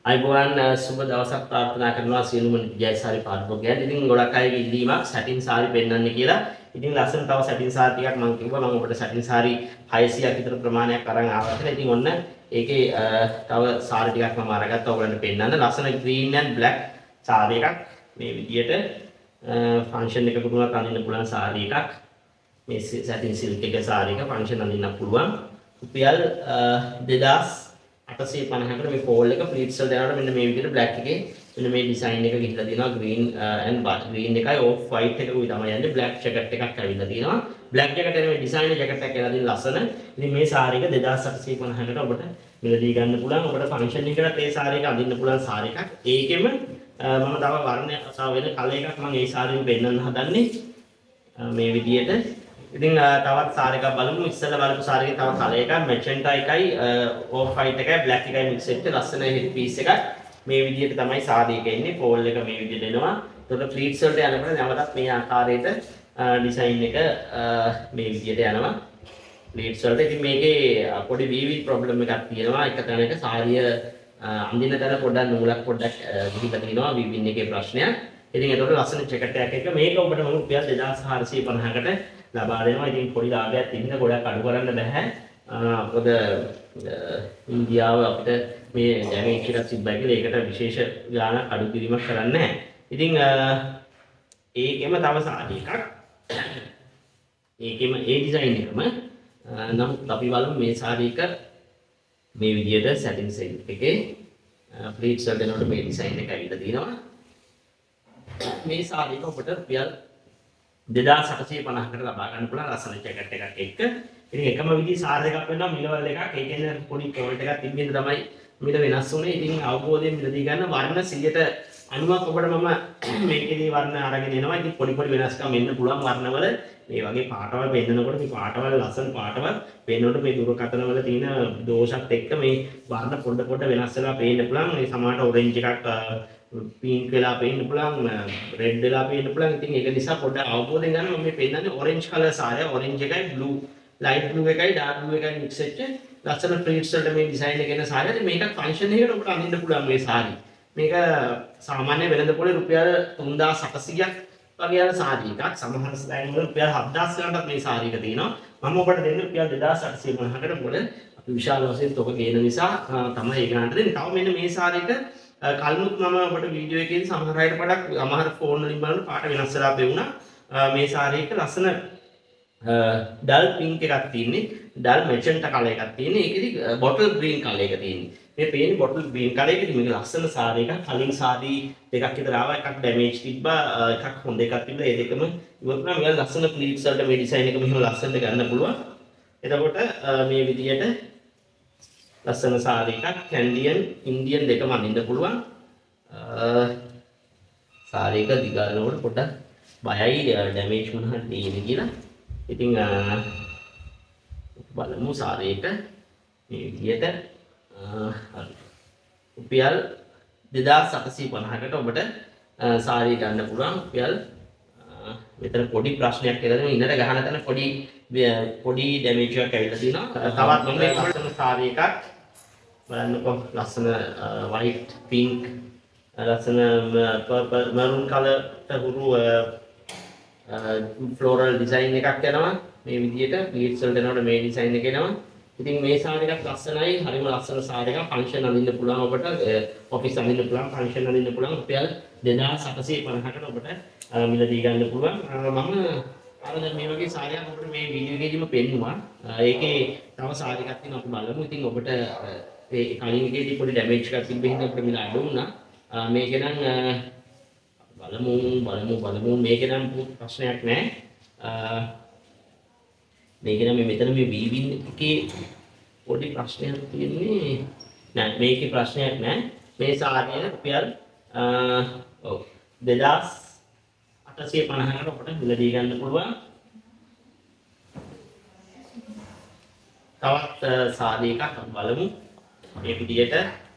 අයිබෝවන් සුබ දවසක් ප්‍රාර්ථනා කරනවා සියලුම නිත්‍යජය සාරි පාඨකයන්. ඉතින් ගොඩක් අයගේ ඉල්ලීමක් සැටින් සාරි පෙන්වන්න කියලා. ඉතින් ලස්සන තව සැටින් සාරි ටිකක් මම කිව්වා මම ඔබට සැටින් සාරි 600ක් විතර ප්‍රමාණයක් අරන් ආවා කියලා. ඉතින් ඔන්න ඒකේ තව සාරි ටිකක් මම අරගත්තා ඔයගලන්ට පෙන්වන්න. ලස්සන green and black සාරි එකක්. මේ විදියට ෆන්ක්ෂන් එකකට උනත් අඳින්න පුළුවන් සාරි එකක්. මේ සැටින් සිල්ක් එක සාරි එක ෆන්ක්ෂන් අඳින්න පුළුවන්. රුපියල් 2850කට මේ ෆෝල් එක ප්ලීට්ස් වල දානකොට මෙන්න මේ විදිහට බ්ලැක් එකේ මෙන්න මේ ඩිසයින් එක ගිහිල්ලා තියෙනවා green and green එකයි off white එකකුයි තමයි යන්නේ black jacket එකක් ඇවිල්ලා තියෙනවා black jacket එකේ මේ ඩිසයින් jacket එකක් කියලා දෙන ලස්සන ඉතින් මේ සාරි එක 2850කට ඔබට මිලදී ගන්න පුළුවන් ඔබට ෆන්ක්ෂන් එකකට මේ සාරි එක අඳින්න පුළුවන් සාරි එකක් ඒකෙම මම තව වර්ණය සහ වෙන කලර් එකක් මම මේ සාරියෙන් පෙන්නන්න හදන්නේ මේ විදිහට ඉතින් තවත් සාරි එකක් බලමු ඉස්සෙල්ලා බලපු සාරි එකේ තව කලර් එකක් මැචෙන්ටා එකයි ඕෆ් වයිට් එකයි බ්ලැක් එකයි මික්ස් වෙච්ච ලස්සන හෙඩ් පීස් එකක් මේ විදිහට තමයි සාරි එක එන්නේ ෆෝල් එක මේ විදිහට එනවා එතකොට ෆ්ලීට්ස් වලට යනකොට නැවතත් මේ ආකාරයට ඩිසයින් එක මේ විදිහට යනවා ෆ්ලීට්ස් වලට ඉතින් මේකේ පොඩි වීවිල් ප්‍රොබ්ලම් එකක් තියෙනවා එක තැනක සාරිය අඳින තැන පොඩ්ඩක් නූලක් පොඩ්ඩක් ගිහිල්ලා තියෙනවා වීවින් එකේ ප්‍රශ්නයක් ඉතින් එතකොට ලස්සන ජැකට් එකක් එක මේක ඔබට මම රුපියල් 2450කට ලබා දෙනවා. ඉතින් පොඩි ලාභයක් තින්න ගොඩක් අඩු කරන්න බෑ. මොකද ඉන්දියාව අපිට මේ ඩැමේජ් එකක් තිබ්බයි කියලා ඒකට විශේෂ ගාණක් අඩු කිරීමක් කරන්නේ නැහැ. ඉතින් ඒකෙම තව සාරි එකක්. ඒකෙම ඒ ඩිසයින් එකම නමුත් අපි බලමු මේ සාරි එක මේ විදිහට සැටින් සිල්ක් එකේ ප්ලීට්ස් වල දෙනකොට මේ ඩිසයින් එක ඇවිල්ලා තියෙනවා. මේ සාරි එක ඔබට රුපියල් 2850කට ලබා ගන්න පුළුවන් ලස්සන ජැකට් එකක් එක්ක. ඉතින් එකම විදිහේ සාරි එකක් වෙනවා මිලවල් එකක්. ඒ කියන්නේ පොඩි ක්වොලිටි එකක් තිබෙන්න තමයි මිල වෙනස් වුනේ. ඉතින් අවබෝධයෙන් මිලදී ගන්න වර්ණ 90ක් ඔබට මම මේකේදී වර්ණ අරගෙන එනවා. ඉතින් පොඩි පොඩි වෙනස්කම් වෙන්න පුළුවන් වර්ණවල. මේ වගේ පාටවල් පෙන්නනකොට මේ පාටවල් ලස්සන පාටවල් පෙන්නනකොට මේ දුරකථන වල තියෙන දෝෂත් එක්ක මේ වර්ණ පොඩ පොඩ වෙනස් වෙලා පේන්න පුළුවන්. මේ සමහරට ඔරෙන්ජ් එකක් pink වෙලා පේන්න පුළුවන් red වෙලා පේන්න පුළුවන් ඉතින් ඒක නිසා පොඩ්ඩක් අවබෝධයෙන් ගන්න මම මේ පෙන්නන්නේ orange color සාරය orange එකයි blue light blue එකයි dark blue එකයි mix වෙච්ච ලස්සන prints වලට මේ design එක එන සාරිය. මේක function එකකට ඔබට අඳින්න පුළුවන් මේ සාරි. මේක සාමාන්‍ය වෙළඳ පොලේ රුපියල් 3800ක් වගේ යන සාරි එකක්. සමහර ස්ටයිල් වල රුපියල් 7000 ගණන්ටත් මේ සාරි එක තියෙනවා. මම ඔබට දෙන්නේ රුපියල් 2850කට මොකද අපි විශාල වශයෙන් තොග ගේන නිසා තමයි ඒ ගණන්ට දෙන්නේ. තව මෙන්න මේ සාරි එක කලිනුත් මම ඔබට වීඩියෝ එකේදී සමහර අයට පොඩක් සමහර ෆෝන් වලින් බලන පාට වෙනස් වෙලා පෙවුණා. මේ සාරි එක ලස්සන ඩල් පින්ක් එකක් තියෙන්නේ. ඩල් මැචෙන්ටා කලර් එකක් තියෙන්නේ. ඒකෙදි බොටල් ග්‍රීන් කලර් එක තියෙන්නේ. මේ පේන්නේ බොටල් ග්‍රීන් කලර් එකෙදි මේක ලස්සන සාරි එකක්. කලින් සාරි දෙකක් විතර ආවා. එකක් ඩැමේජ් තිබ්බා. එකක් හොඳ එකක් තිබ්බා. ඒ දෙකම ඉවත්නා මේක ලස්සන ප්ලීට්ස් වලට මේ ඩිසයින් එක මෙහෙම ලස්සනට ගන්න පුළුවන්. එතකොට මේ විදියට ලස්සන සාරි එකක් කැන්ඩියන් ඉන්දියන් දෙකම අඳින්න පුළුවන් සාරි එක දිගාරනකොට පොඩ්ඩක් බයයි ඩැමේජ් මොනවද තියෙන්නේ කියලා. ඉතින් බලමු සාරි එක මේ විදියට රුපියල් 2850කට ඔබට සාරි ගන්න පුළුවන්. රුපියල් මෙතන පොඩි ප්‍රශ්නයක් කියලා දෙනවා. ඉන්නට ගහන තැන පොඩි ඩැමේජ් එකක් ඇවිල්ලා තියෙනවා. තවත් මම මේ ලස්සන සාරි එකක් බලන්නකො ලස්සන white pink ලස්සන purple maroon color හුරු floral design එකක් යනවා. මේ විදියට pleats වලට යනකොට මේ design එක එනවා. ඉතින් මේ සාරි එකක් ලස්සනයි. හරිම ලස්සන සාරි එකක්. ෆන්ක්ෂන් අඳින්න පුළුවන් ඔබට. ඔෆිස් අඳින්න පුළුවන්. ෆන්ක්ෂන් අඳින්න පුළුවන්. රුපියල් 2850කට ඔබට මිලදී ගන්න පුළුවන්. මම අර දැන් මේ වගේ සාරියක් ඔබට මේ වීඩියෝ එකේදීම පෙන්නුවා. ඒකේ තව සාරි එකක් තියෙනවා අපි බලමු. ඉතින් ඔබට ඒ කලින් එකේදී පොඩි ඩැමේජ් එකක් තිබ්බ හින්දා අපිට මිල අඩු වුණා. මේක නම් බලමු මේක නම් ප්‍රශ්නයක් නෑ. මේක නම් මෙතන මේ වීවින් එකේ පොඩි ප්‍රශ්නයක් තියෙන්නේ. නෑ මේකේ ප්‍රශ්නයක් නෑ. මේ සාරිය රුපියල් 2850කට ඔබට මිලදී ගන්න පුළුවන්. තවත් සාරි එකක් බලමු. මේ විදියට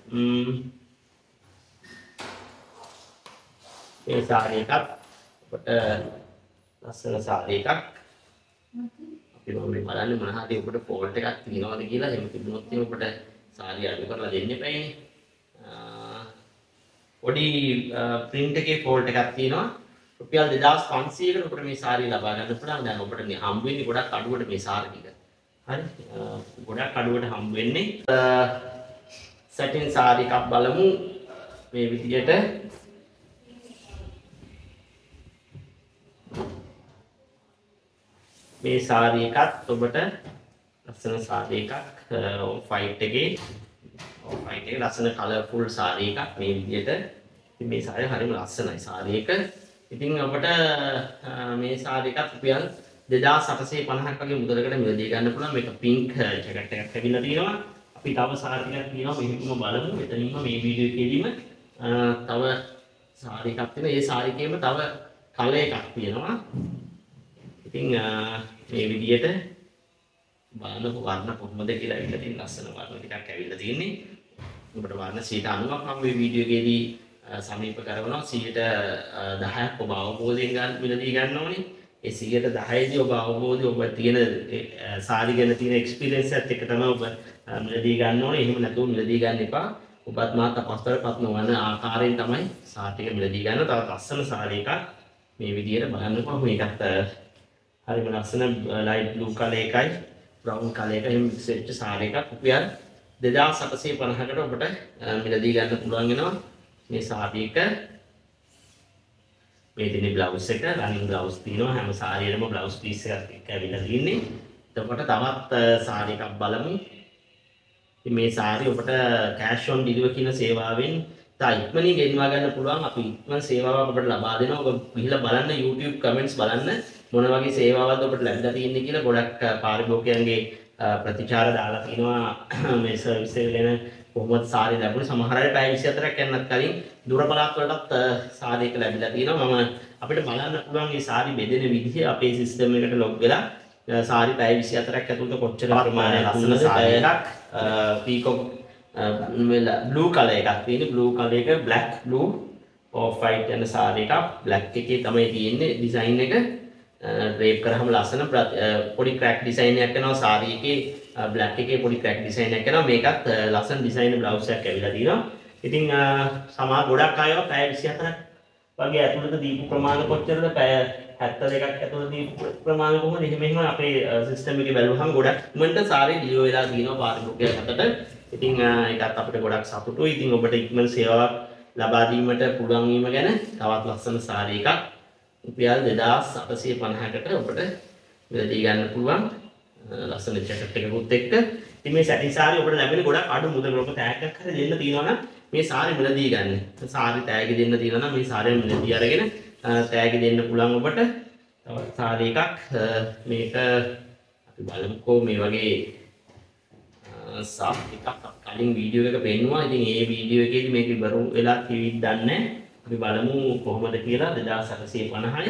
මේ සාරි එකක් ඔබට ලස්සන සාරි එකක් අපි මම බලන්නේ මොන හරි ඔබට ෆෝල්ට් එකක් තියෙනවද කියලා. එහෙම තිබුණොත් එහෙනම් ඔබට සාරි අඩු කරලා දෙන්න එපානේ. පොඩි print එකේ fault එකක් තියෙනවා. රුපියල් 2500කට ඔබට මේ සාරිය ලබා ගන්න පුළුවන්. දැන් ඔබට හම්බ වෙන්නේ ගොඩක් අඩුවට මේ සාරි ටික. හරි. ගොඩක් අඩුවට හම්බ වෙන්නේ. satin සාරි එකක් බලමු. මේ විදියට මේ සාරි එකත් ඔබට ලස්සන සාරි එකක් off white එකේ ලස්සන කලර්ෆුල් සාරි එකක් මේ විදියට. ඉතින් මේ සාරිය හරිම ලස්සනයි සාරි එක. ඉතින් ඔබට මේ සාරි එකත් රුපියල් 2850ක් වගේ මුදලකට මිලදී ගන්න පුළුවන්. මේක pink ජැකට් එකක් ඇවිල්ලා තියෙනවා. අපි තව සාරි ටිකක් තියෙනවා මෙහෙම බලමු. මෙතනින්ම මේ වීඩියෝ එකේදීම තව සාරි එකක් තියෙනවා. ඒ සාරි එකේම තව කලර් එකක් තියෙනවා. ඉතින් මේ විදියට බලන්නකො වර්ණ කොහොමද කියලා ඇවිල්ලා තියෙන ලස්සන වර්ණ ටිකක් ඇවිල්ලා තියෙන්නේ. ඔබට වර්ණ 90%ක් මම මේ වීඩියෝ එකේදී සමීප කරනවා. 10%ක් ඔබ අවබෝධයෙන් ගන්න මිලදී ගන්න ඕනේ. ඒ 10%දී ඔබ අවබෝධය ඔබ තියෙන සාරි ගැන තියෙන එක්ස්පීරියන්ස් එකත් එක්ක තමයි ඔබ මිලදී ගන්න ඕනේ. එහෙම නැතුව මිලදී ගන්න එපා. ඔබත් මාත් අපස්තරපත් නොවන ආකාරයෙන් තමයි සාරි ටික මිලදී ගන්න. තවත් ලස්සන සාරි එකක් මේ විදියට බලන්නකො. මේකත් හරිම ලස්සන ලයිට් බ්ලූ කලර් එකයි බ්‍රවුන් කලර් එක එහෙම මික්ස් වෙච්ච සාරි එකක් රුපියල් 2850කට ඔබට මිලදී ගන්න පුළුවන් වෙනවා. මේ සාරි එක මේ තියෙන බ්ලවුස් එක රනින් බ්ලවුස් තියෙනවා. හැම සාරියෙම බ්ලවුස් පීස් එකක් එක්ක ඇවිල්ලා තියෙන්නේ. එතකොට තවත් සාරි එකක් බලමු. ඉතින් මේ සාරි ඔබට cash on delivery කියන සේවාවෙන් ඉක්මනින් ගෙන්වා ගන්න පුළුවන්. අපි ඉක්මන් සේවාවක් ඔබට ලබා දෙනවා. ඔබ ගිහිල්ලා බලන්න YouTube comments බලන්න මොන වගේ සේවාවක්ද ඔබට ලැබිලා තියෙන්නේ කියලා. ගොඩක් පාරිභෝගිකයන්ගේ ප්‍රතිචාර දාලා තිනවා මේ සර්විස් එක ගැන. කොහොමද සාරි ලැබුණේ? සමහර අය පැය 24ක් යන්නත් කලින් දුර පළාත් වලටත් සාරි එක ලැබිලා තියෙනවා. මම අපිට බලන්න පුළුවන් මේ සාරි බෙදෙන විදිහ අපේ සිස්ටම් එකට ලොග් වෙලා සාරි පැය 24ක් ඇතුළත කොච්චර ප්‍රමාණයක් ලස්සන සාරි එකක් පීකොක් blue කලර් එකක් තියෙන්නේ. blue කලර් එක black blue off white යන සාරි එකක් black එකේ තමයි තියෙන්නේ ඩිසයින් එක. drape කරාම ලස්සන පොඩි crack design එකක් කරනවා සාරි එකේ. black එකේ පොඩි crack design එකක් කරනවා. මේකත් ලස්සන design blouse එකක් ඇවිල්ලා තියෙනවා. ඉතින් සමහර ගොඩක් අය පැය 24ක් වගේ ඇතුළත දීපු ප්‍රමාණය කොච්චරද? පැය 72ක් ඇතුළත දීපු ප්‍රමාණය කොහොමද? එහෙම අපේ සිස්ටම් එකේ බැලුවහම ගොඩක් ඉක්මනට සාරි ඩිලිවර් වෙලා තියෙනවා පාරිභෝගිකයන් අතට. ඉතින් ඒකත් අපිට ගොඩක් සතුටුයි. ඉතින් ඔබට ඉක්මන සේවාවක් ලබා දීමට පුළුවන් වීම ගැන තවත් ලස්සන සාරි එකක් රුපියල් 2850කට ඔබට මිලදී ගන්න පුළුවන්. ලස්සන ජැකට් එකකුත් එක්ක. ඉතින් මේ සැටින් සාරි ඔබට ලැබෙන ගොඩක් අඩු මුදලකට ඔබ ටැග් එකක් හරි දෙන්න තියෙනවා නම් මේ සාරි මිලදී ගන්න. සාරි ටැග් දෙන්න තියෙනවා නම් මේ සාරිය මිලදී අරගෙන ටැග් දෙන්න පුළුවන් ඔබට. තවත් සාරි එකක් මේක අපි බලමුකෝ. මේ වගේ සාරි එකක් කලින් වීඩියෝ එක පෙන්නුවා. ඉතින් ඒ වීඩියෝ එකේදී මේක ඉවර වෙලා කිවිත් දන්නේ. අපි බලමු කොහොමද කියලා. 2850යි.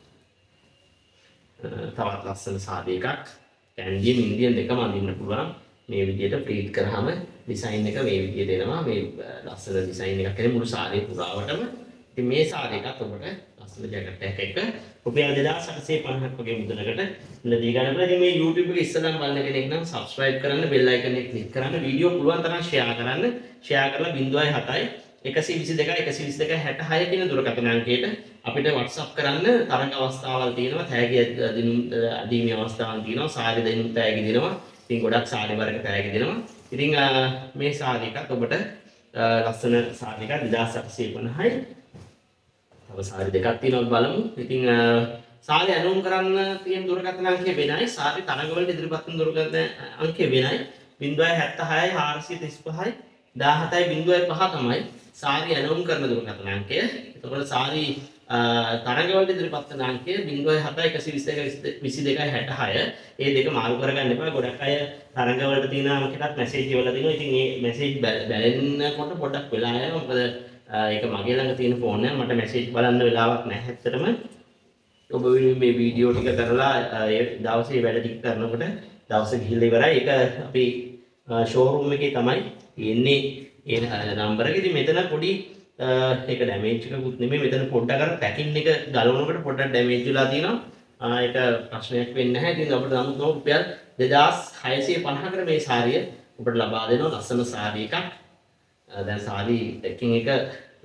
තවත් ලස්සන සාරි එකක් කැන්ඩියන් ඉන්දියන් දෙකම අඳින්න පුළුවන්. මේ විදිහට ප්ලීට් කරාම ඩිසයින් එක මේ විදිහට එනවා. මේ ලස්සන ඩිසයින් එකක් එන්නේ මුළු සාරිය පුරාවටම. ඉතින් මේ සාරි එකත් ඔබට ලස්සන ජැකට් එකක් එක්ක රුපියල් 2850ක් වගේ මුදලකට මිලදී ගන්න පුළුවන්. ඉතින් මේ YouTube එක ඉස්සෙල්ලාම බලන කෙනෙක් නම් subscribe කරන්න, bell icon එක click කරන්න, වීඩියෝ පුළුවන් තරම් share කරන්න. share කරලා 0.7යි 122 66 කියන දුරකථන අංකයට අපිට WhatsApp කරන්න. තරඟ අවස්ථාවල් තියෙනවා, තෑගි දීමේ අවස්ථාවල් තියෙනවා, සාරි දෙනුම් තෑගි දෙනවා. ඉතින් ගොඩක් සාරි වර්ග තෑගි දෙනවා. ඉතින් මේ සාරි එකත් ඔබට ලස්සන සාරි එකක් 2850යි. තව සාරි දෙකක් තියෙනවා බලමු. ඉතින් සාරි අනුම් කරන්න තියෙන දුරකථන අංකය වෙනයි. සාරි තරඟ වලට ඉදිරිපත් කරන දුරකථන අංකය වෙනයි. 076යි 435යි 17.5 තමයි සාරි අනුම් කරන දුරකථන අංකය. එතකොට සාරි තරඟ වලට ඉදිරිපත් කරන අංකය 07122 2266. ඒ දෙක මාරු කරගන්න එපා. ගොඩක් අය තරඟ වලට තියෙන අංකයටත් මැසේජ් වල දෙනවා. ඉතින් මේ මැසේජ් බැලෙන්නකොට පොඩ්ඩක් වෙලා යනවා. මොකද ඒක මගේ ළඟ තියෙන ෆෝන් එක මට මැසේජ් බලන්න වෙලාවක් නැහැ. ඇත්තටම ඔබ මේ වීඩියෝ ටික කරලා ඒ දවසේ වැඩ ටික කරනකොට දවස ගිහිල්ලා ඉවරයි. ඒක අපි ෂෝරූම් එකේ තමයි එන්නේ ඒ නම්බර එක. ඉතින් මෙතන පොඩි ඒක ඩැමේජ් එකකුත් නෙමෙයි. මෙතන පොඩ්ඩක් අර පැකින් එක ගලවනකොට පොඩ්ඩක් ඩැමේජ් වෙලා තියෙනවා. ඒක ප්‍රශ්නයක් වෙන්නේ නැහැ. ඉතින් අපිට නමුත් රුපියල් 2650කට මේ සාරිය ඔබට ලබා දෙනවා. ලස්සන සාරි එකක්. දැන් සාරි පැකින් එක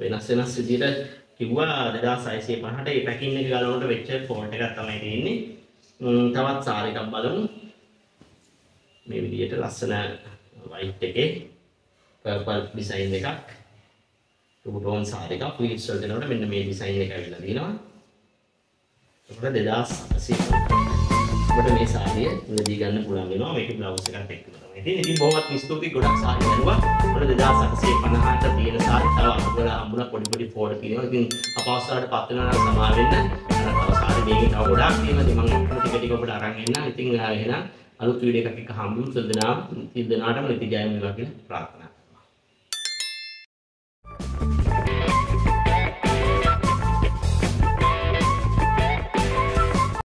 වෙනස් වෙනස් විදිහට කිව්වා 2650ට ඒ පැකින් එක ගලනකොට වෙච්ච ෆෝන්ට් එකක් තමයි තියෙන්නේ. තවත් සාරි එකක් බලමු. මේ විදිහට ලස්සන white එකේ purple design එකක්. two tone සාරි එකක් pleats වලට යනකොට මෙන්න මේ design එක ඇවිල්ලා තියෙනවා. ඒක 2800. ඔබට මේ සාරිය ඉඳී ගන්න පුළුවන් වෙනවා. මේකේ බ්ලවුස් එකත් එක්කම තමයි තියෙන්නේ. ඉතින් බොහොමත් ස්තුතියි ගොඩක් සාරි ගන්නවා. ඔබට 2850ට තියෙන සාරි තව අමුගල හම්බුණා පොඩි ෆෝල්ඩ් තියෙනවා. ඉතින් අපවස්ථාවට පත් වෙනවා නම් සමා වෙන්න. තව සාරි මේකේ තව ගොඩක් තියෙනවා. ඉතින් මම ටික ටික ඔබට අරන් එන්නම්. ඉතින් එහෙනම් අලුත් වීඩියෝ එකක් එක්ක හම්බුමු. සුදනාටම නිතිජයම වේවා කියලා ප්‍රාර්ථනා